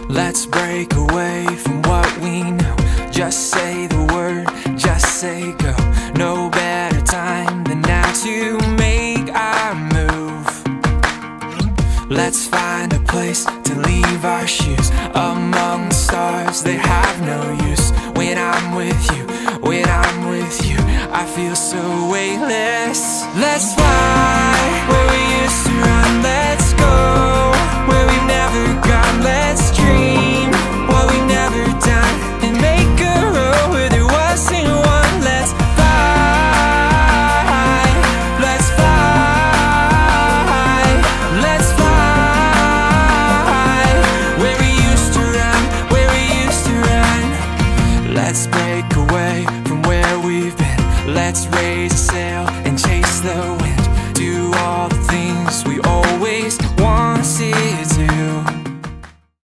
Let's break away from what we know. Just say the word, just say go. No better time than now to make our move. Let's find a place to leave our shoes among the stars. They have no use when I'm with you, when I'm with you. I feel so weightless. Let's fly where we used to run. Let's go